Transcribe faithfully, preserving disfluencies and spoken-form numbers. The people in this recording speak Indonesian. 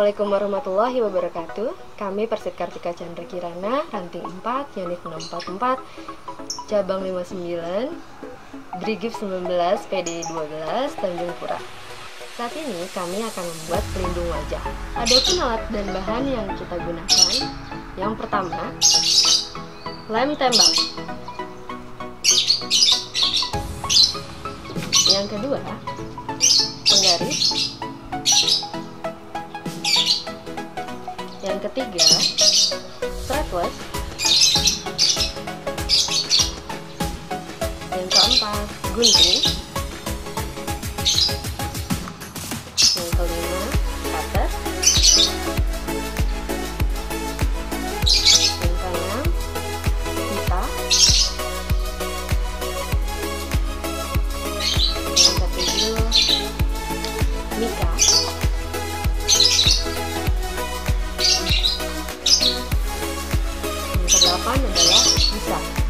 Assalamualaikum warahmatullahi wabarakatuh. Kami Persit Kartika Chandra Kirana, ranting empat, unit enam empat empat, cabang lima puluh sembilan, Brigif sembilan belas, P D dua belas, Tanjung Pura. Saat ini kami akan membuat pelindung wajah. Adapun alat dan bahan yang kita gunakan. Yang pertama, lem tembak. Yang kedua, penggaris. Yang ketiga, strapless. Yang keempat, gunting. Yang kelima, cutter. Yang keenam, pita. Yang ketujuh, mika. Yang kedelapan adalah busa.